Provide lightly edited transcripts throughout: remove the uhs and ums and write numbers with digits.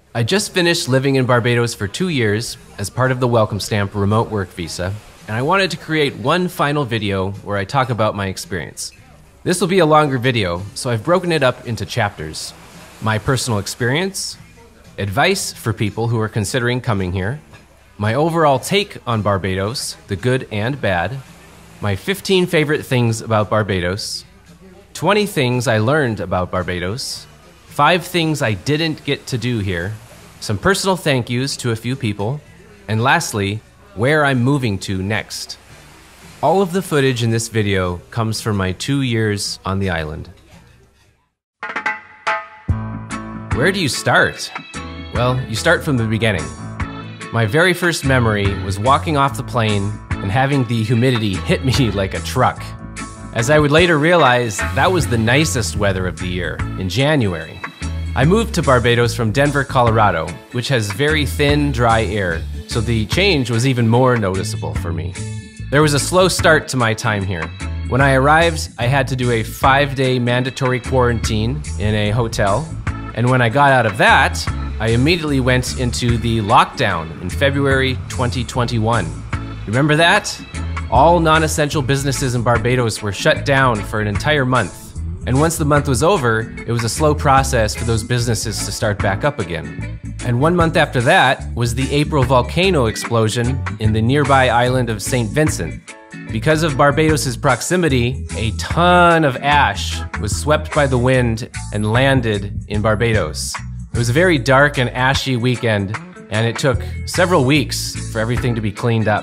I just finished living in Barbados for 2 years as part of the Welcome Stamp remote work visa, and I wanted to create one final video where I talk about my experience. This will be a longer video, so I've broken it up into chapters. My personal experience, advice for people who are considering coming here, my overall take on Barbados, the good and bad, my 15 favorite things about Barbados, 20 things I learned about Barbados, 5 things I didn't get to do here, some personal thank yous to a few people, and lastly, where I'm moving to next. All of the footage in this video comes from my 2 years on the island. Where do you start? Well, you start from the beginning. My very first memory was walking off the plane and having the humidity hit me like a truck. As I would later realize, that was the nicest weather of the year, in January. I moved to Barbados from Denver, Colorado, which has very thin, dry air, so the change was even more noticeable for me. There was a slow start to my time here. When I arrived, I had to do a 5-day mandatory quarantine in a hotel, and when I got out of that, I immediately went into the lockdown in February 2021. Remember that? All non-essential businesses in Barbados were shut down for an entire month. And once the month was over, it was a slow process for those businesses to start back up again. And 1 month after that was the April volcano explosion in the nearby island of St. Vincent. Because of Barbados's proximity, a ton of ash was swept by the wind and landed in Barbados. It was a very dark and ashy weekend, and it took several weeks for everything to be cleaned up.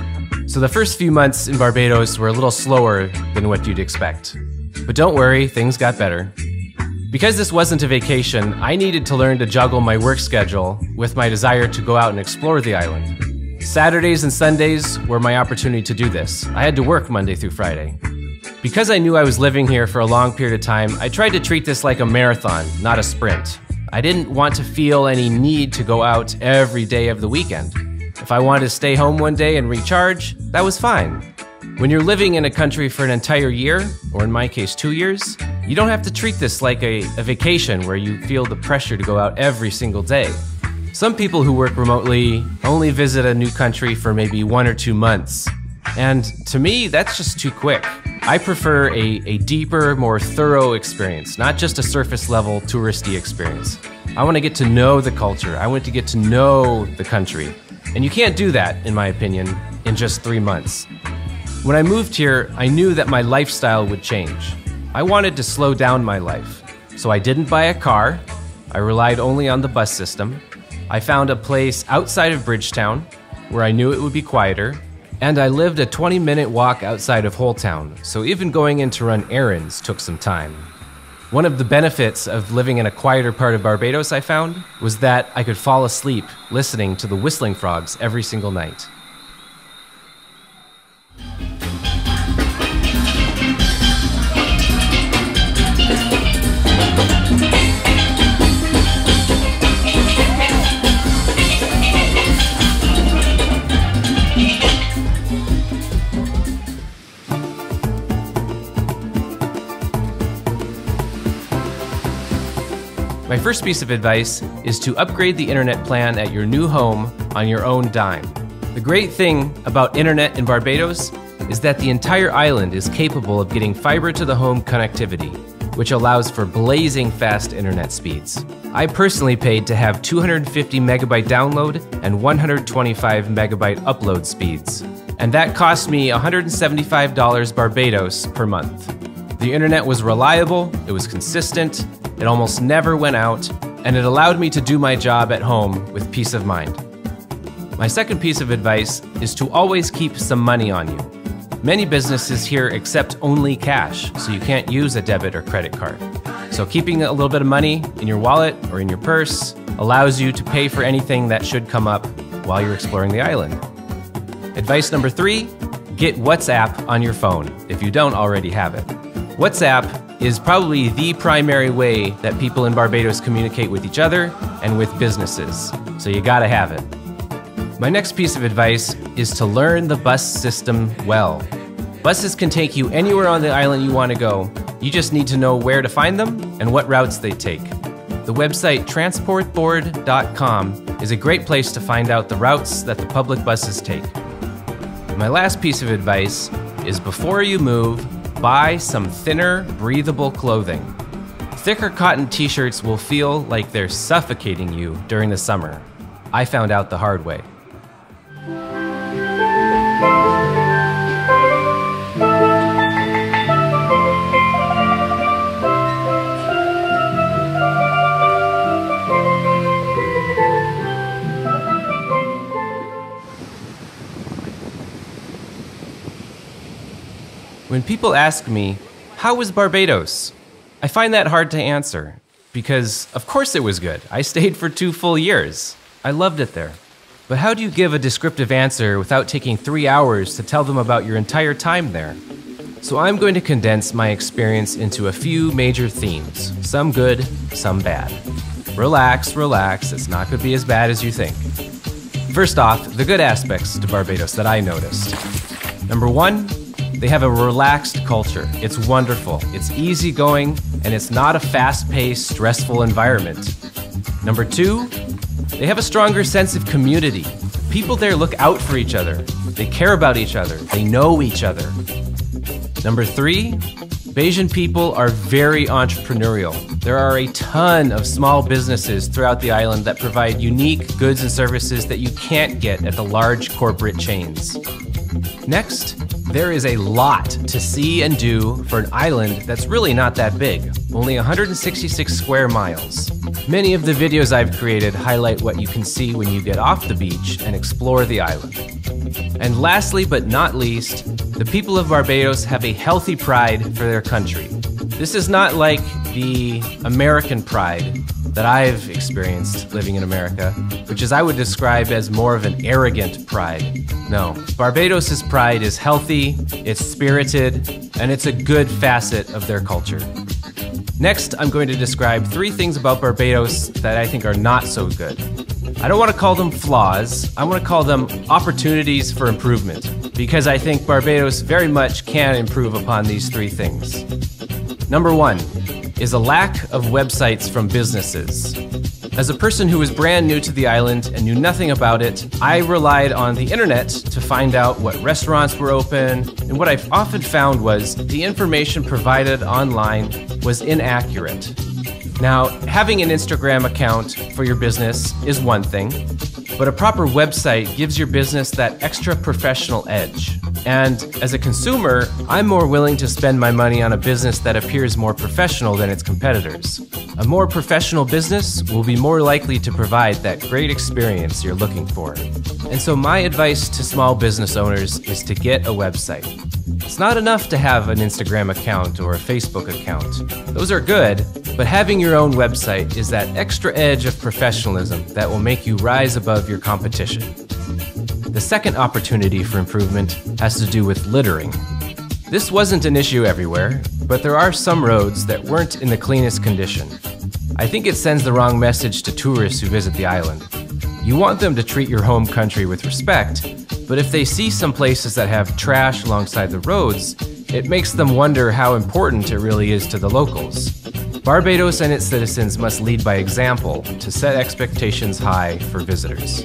So the first few months in Barbados were a little slower than what you'd expect. But don't worry, things got better. Because this wasn't a vacation, I needed to learn to juggle my work schedule with my desire to go out and explore the island. Saturdays and Sundays were my opportunity to do this. I had to work Monday through Friday. Because I knew I was living here for a long period of time, I tried to treat this like a marathon, not a sprint. I didn't want to feel any need to go out every day of the weekend. If I wanted to stay home one day and recharge, that was fine. When you're living in a country for an entire year, or in my case 2 years, you don't have to treat this like a vacation where you feel the pressure to go out every single day. Some people who work remotely only visit a new country for maybe 1 or 2 months. And to me, that's just too quick. I prefer a deeper, more thorough experience, not just a surface level touristy experience. I want to get to know the culture. I want to get to know the country. And you can't do that, in my opinion, in just 3 months. When I moved here, I knew that my lifestyle would change. I wanted to slow down my life, so I didn't buy a car. I relied only on the bus system. I found a place outside of Bridgetown where I knew it would be quieter, and I lived a 20-minute walk outside of Holetown, so even going in to run errands took some time. One of the benefits of living in a quieter part of Barbados, I found, was that I could fall asleep listening to the whistling frogs every single night. My first piece of advice is to upgrade the internet plan at your new home on your own dime. The great thing about internet in Barbados is that the entire island is capable of getting fiber to the home connectivity, which allows for blazing fast internet speeds. I personally paid to have 250 megabyte download and 125 megabyte upload speeds, and that cost me $175 Barbados per month. The internet was reliable, it was consistent, it almost never went out, and it allowed me to do my job at home with peace of mind. My second piece of advice is to always keep some money on you. Many businesses here accept only cash, so you can't use a debit or credit card. So keeping a little bit of money in your wallet or in your purse allows you to pay for anything that should come up while you're exploring the island. Advice number 3, get WhatsApp on your phone if you don't already have it. WhatsApp is probably the primary way that people in Barbados communicate with each other and with businesses, so you gotta have it. My next piece of advice is to learn the bus system well. Buses can take you anywhere on the island you want to go. You just need to know where to find them and what routes they take. the website transportboard.com is a great place to find out the routes that the public buses take. My last piece of advice is before you move, buy some thinner, breathable clothing. Thicker cotton t-shirts will feel like they're suffocating you during the summer. I found out the hard way. When people ask me, how was Barbados? I find that hard to answer, because of course it was good. I stayed for 2 full years. I loved it there. But how do you give a descriptive answer without taking 3 hours to tell them about your entire time there? So I'm going to condense my experience into a few major themes, some good, some bad. Relax, relax, it's not going to be as bad as you think. First off, the good aspects to Barbados that I noticed. Number 1, they have a relaxed culture. It's wonderful, it's easygoing, and it's not a fast-paced, stressful environment. Number 2, they have a stronger sense of community. People there look out for each other. They care about each other. They know each other. Number 3, Bajan people are very entrepreneurial. There are a ton of small businesses throughout the island that provide unique goods and services that you can't get at the large corporate chains. Next, there is a lot to see and do for an island that's really not that big, only 166 square miles. Many of the videos I've created highlight what you can see when you get off the beach and explore the island. And lastly but not least, the people of Barbados have a healthy pride for their country. This is not like the American pride that I've experienced living in America, which is I would describe as more of an arrogant pride. No, Barbados's pride is healthy, it's spirited, and it's a good facet of their culture. Next, I'm going to describe 3 things about Barbados that I think are not so good. I don't want to call them flaws, I want to call them opportunities for improvement, because I think Barbados very much can improve upon these 3 things. Number 1 is a lack of websites from businesses. As a person who was brand new to the island and knew nothing about it, I relied on the internet to find out what restaurants were open, and what I've often found was the information provided online was inaccurate. Now, having an Instagram account for your business is one thing, but a proper website gives your business that extra professional edge. And as a consumer, I'm more willing to spend my money on a business that appears more professional than its competitors. A more professional business will be more likely to provide that great experience you're looking for. And so my advice to small business owners is to get a website. It's not enough to have an Instagram account or a Facebook account. Those are good, but having your own website is that extra edge of professionalism that will make you rise above your competition. The second opportunity for improvement has to do with littering. This wasn't an issue everywhere, but there are some roads that weren't in the cleanest condition. I think it sends the wrong message to tourists who visit the island. You want them to treat your home country with respect, but if they see some places that have trash alongside the roads, it makes them wonder how important it really is to the locals. Barbados and its citizens must lead by example to set expectations high for visitors.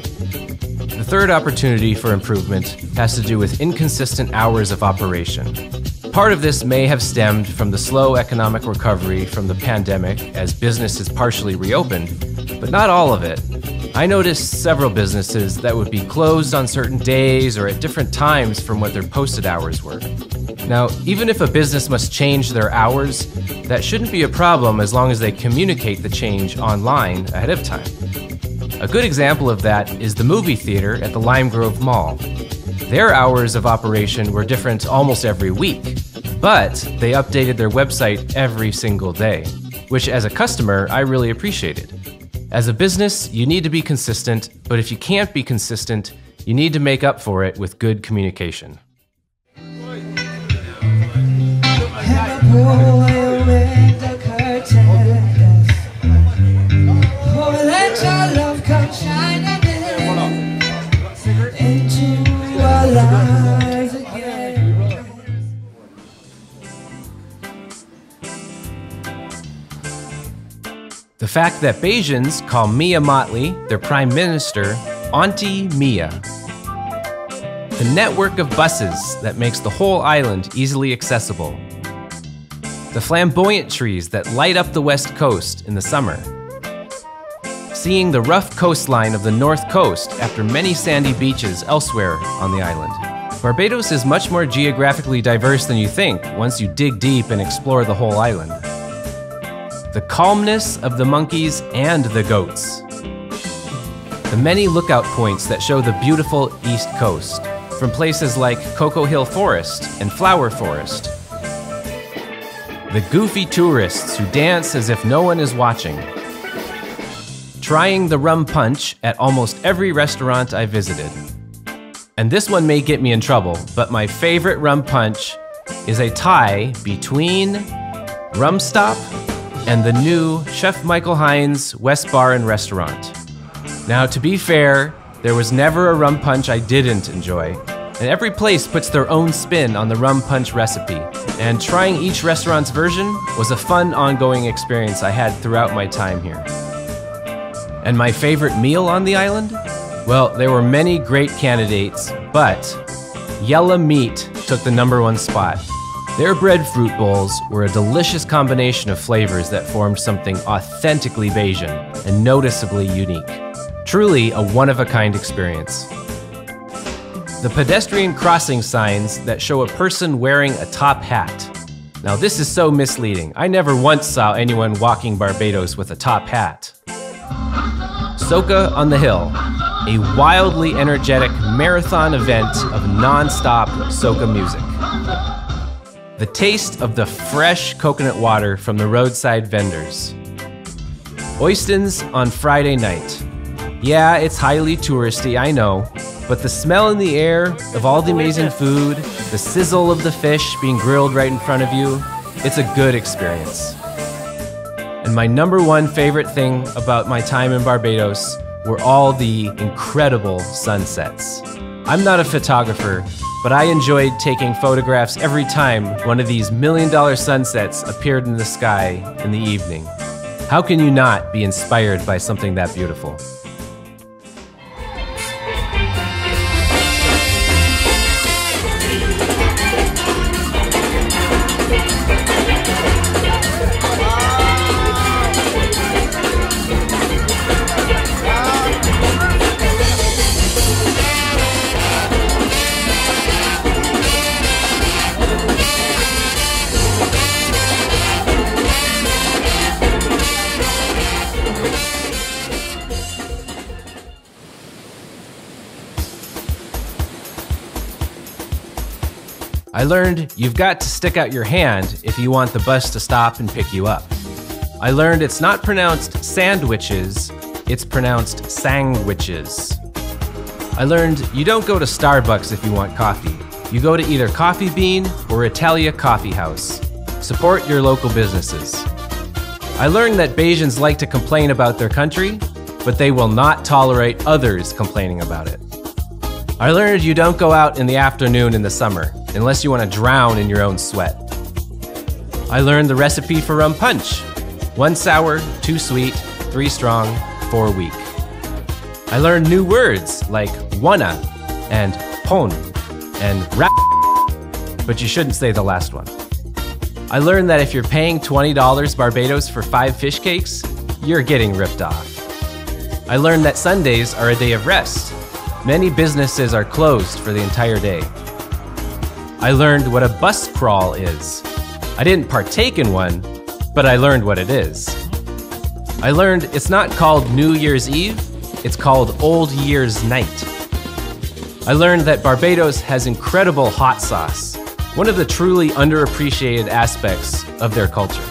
The third opportunity for improvement has to do with inconsistent hours of operation. Part of this may have stemmed from the slow economic recovery from the pandemic as businesses partially reopened, but not all of it. I noticed several businesses that would be closed on certain days or at different times from what their posted hours were. Now, even if a business must change their hours, that shouldn't be a problem as long as they communicate the change online ahead of time. A good example of that is the movie theater at the Lime Grove Mall. Their hours of operation were different almost every week, but they updated their website every single day, which as a customer, I really appreciated. As a business, you need to be consistent, but if you can't be consistent, you need to make up for it with good communication. The fact that Bajans call Mia Mottley, their prime minister, Auntie Mia. The network of buses that makes the whole island easily accessible. The flamboyant trees that light up the west coast in the summer. Seeing the rough coastline of the north coast after many sandy beaches elsewhere on the island. Barbados is much more geographically diverse than you think once you dig deep and explore the whole island. The calmness of the monkeys and the goats. The many lookout points that show the beautiful east coast, from places like Cocoa Hill Forest and Flower Forest. The goofy tourists who dance as if no one is watching. Trying the rum punch at almost every restaurant I visited. And this one may get me in trouble, but my favorite rum punch is a tie between Rum Stop and the new Chef Michael Hines West Bar and Restaurant. Now, to be fair, there was never a rum punch I didn't enjoy, and every place puts their own spin on the rum punch recipe, and trying each restaurant's version was a fun ongoing experience I had throughout my time here. And my favorite meal on the island? Well, there were many great candidates, but Yella Meat took the #1 spot. Their breadfruit bowls were a delicious combination of flavors that formed something authentically Bajan and noticeably unique. Truly a one-of-a-kind experience. The pedestrian crossing signs that show a person wearing a top hat. Now this is so misleading. I never once saw anyone walking Barbados with a top hat. Soca on the Hill, a wildly energetic marathon event of non-stop soca music. The taste of the fresh coconut water from the roadside vendors. Oystins on Friday night. Yeah, it's highly touristy, I know, but the smell in the air of all the amazing food, the sizzle of the fish being grilled right in front of you, it's a good experience. And my #1 favorite thing about my time in Barbados were all the incredible sunsets. I'm not a photographer, but I enjoyed taking photographs every time one of these million-dollar sunsets appeared in the sky in the evening. How can you not be inspired by something that beautiful? I learned you've got to stick out your hand if you want the bus to stop and pick you up. I learned it's not pronounced sandwiches, it's pronounced sangwiches. I learned you don't go to Starbucks if you want coffee. You go to either Coffee Bean or Italia Coffee House. Support your local businesses. I learned that Bajans like to complain about their country, but they will not tolerate others complaining about it. I learned you don't go out in the afternoon in the summer, unless you want to drown in your own sweat. I learned the recipe for rum punch. 1 sour, 2 sweet, 3 strong, 4 weak. I learned new words like wanna and pon and rap, but you shouldn't say the last one. I learned that if you're paying $20 Barbados for 5 fish cakes, you're getting ripped off. I learned that Sundays are a day of rest. Many businesses are closed for the entire day. I learned what a bus crawl is. I didn't partake in one, but I learned what it is. I learned it's not called New Year's Eve, it's called Old Year's Night. I learned that Barbados has incredible hot sauce, one of the truly underappreciated aspects of their culture.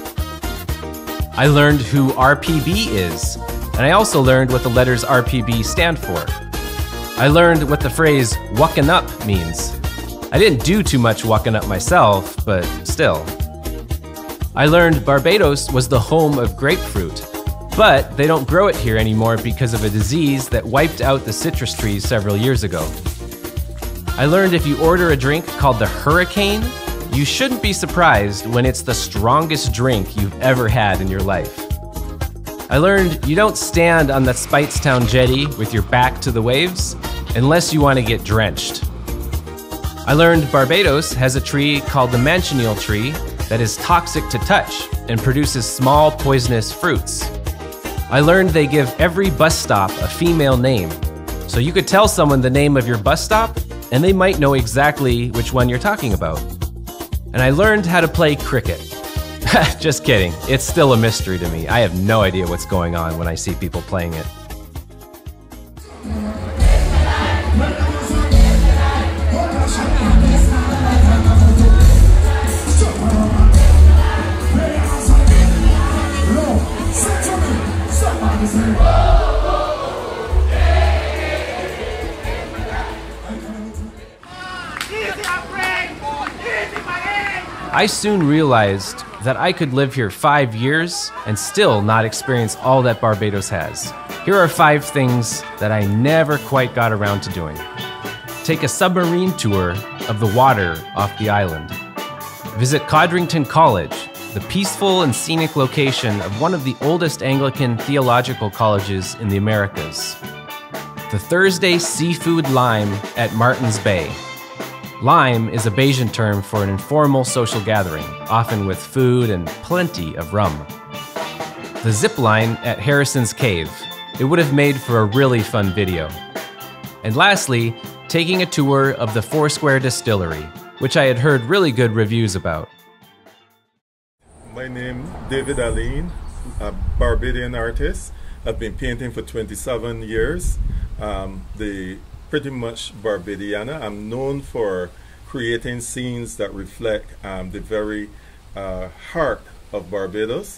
I learned who RPB is, and I also learned what the letters RPB stand for. I learned what the phrase "wucking up" means. I didn't do too much wucking up myself, but still. I learned Barbados was the home of grapefruit, but they don't grow it here anymore because of a disease that wiped out the citrus trees several years ago. I learned if you order a drink called the Hurricane, you shouldn't be surprised when it's the strongest drink you've ever had in your life. I learned you don't stand on the Speightstown jetty with your back to the waves unless you want to get drenched. I learned Barbados has a tree called the manchineel tree that is toxic to touch and produces small poisonous fruits. I learned they give every bus stop a female name, so you could tell someone the name of your bus stop and they might know exactly which one you're talking about. And I learned how to play cricket. Just kidding, it's still a mystery to me. I have no idea what's going on when I see people playing it. I soon realized that I could live here 5 years and still not experience all that Barbados has. Here are 5 things that I never quite got around to doing. Take a submarine tour of the water off the island. Visit Codrington College, the peaceful and scenic location of one of the oldest Anglican theological colleges in the Americas. The Thursday Seafood Lime at Martins Bay. Lime is a Bajan term for an informal social gathering, often with food and plenty of rum. The zip line at Harrison's Cave. It would have made for a really fun video. And lastly, taking a tour of the Foursquare Distillery, which I had heard really good reviews about. My name is David Alleyne, a Barbadian artist. I've been painting for 27 years. Pretty much Barbadiana. I'm known for creating scenes that reflect the very heart of Barbados.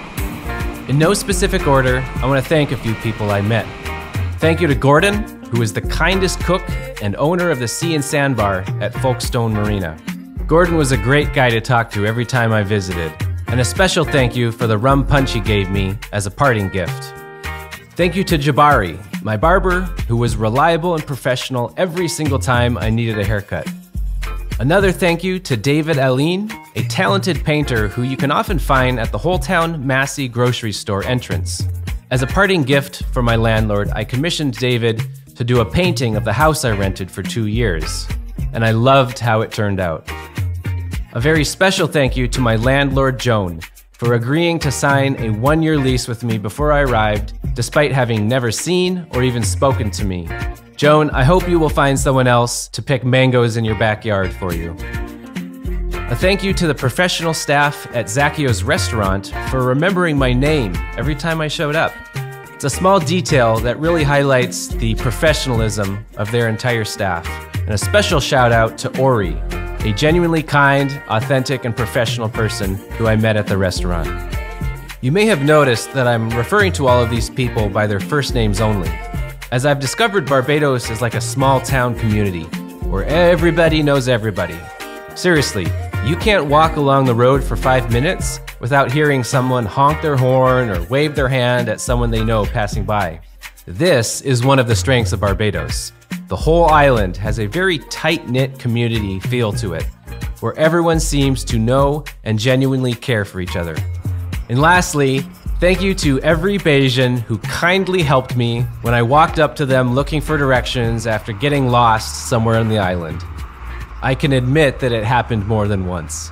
In no specific order, I want to thank a few people I met. Thank you to Gordon, who is the kindest cook and owner of the Sea and Sand Bar at Folkestone Marina. Gordon was a great guy to talk to every time I visited, and a special thank you for the rum punch he gave me as a parting gift. Thank you to Jabari, my barber, who was reliable and professional every single time I needed a haircut. Another thank you to David Alleyne, a talented painter who you can often find at the Holetown Massey grocery store entrance. As a parting gift for my landlord, I commissioned David to do a painting of the house I rented for 2 years, and I loved how it turned out. A very special thank you to my landlord, Joan, for agreeing to sign a 1-year lease with me before I arrived, despite having never seen or even spoken to me. Joan, I hope you will find someone else to pick mangoes in your backyard for you. A thank you to the professional staff at Zacchio's restaurant for remembering my name every time I showed up. It's a small detail that really highlights the professionalism of their entire staff. And a special shout out to Ori, a genuinely kind, authentic, and professional person who I met at the restaurant. You may have noticed that I'm referring to all of these people by their first names only, as I've discovered Barbados is like a small town community where everybody knows everybody. Seriously, you can't walk along the road for 5 minutes without hearing someone honk their horn or wave their hand at someone they know passing by. This is one of the strengths of Barbados. The whole island has a very tight-knit community feel to it, where everyone seems to know and genuinely care for each other. And lastly, thank you to every Bajan who kindly helped me when I walked up to them looking for directions after getting lost somewhere on the island. I can admit that it happened more than once.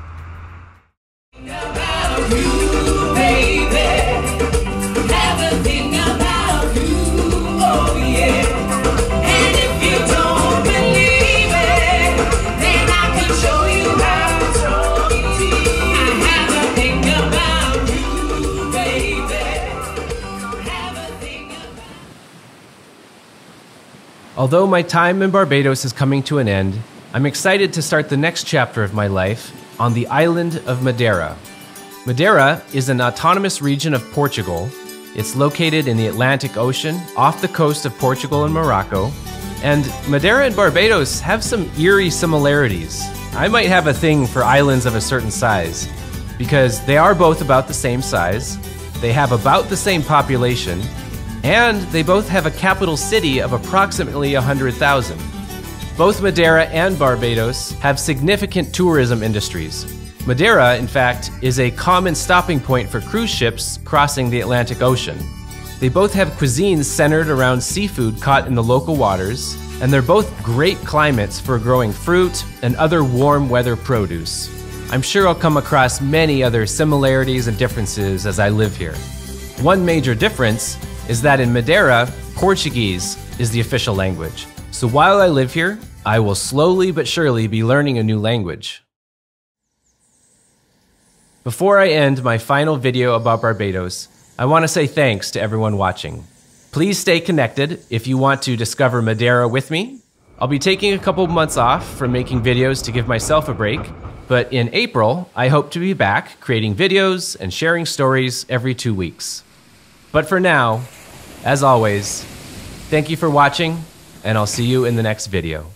Although my time in Barbados is coming to an end, I'm excited to start the next chapter of my life on the island of Madeira. Madeira is an autonomous region of Portugal. It's located in the Atlantic Ocean off the coast of Portugal and Morocco. And Madeira and Barbados have some eerie similarities. I might have a thing for islands of a certain size because they are both about the same size, they have about the same population, and they both have a capital city of approximately 100,000. Both Madeira and Barbados have significant tourism industries. Madeira, in fact, is a common stopping point for cruise ships crossing the Atlantic Ocean. They both have cuisines centered around seafood caught in the local waters, and they're both great climates for growing fruit and other warm weather produce. I'm sure I'll come across many other similarities and differences as I live here. One major difference is that in Madeira, Portuguese is the official language. So while I live here, I will slowly but surely be learning a new language. Before I end my final video about Barbados, I want to say thanks to everyone watching. Please stay connected if you want to discover Madeira with me. I'll be taking a couple months off from making videos to give myself a break, but in April, I hope to be back creating videos and sharing stories every 2 weeks. But for now, as always, thank you for watching, and I'll see you in the next video.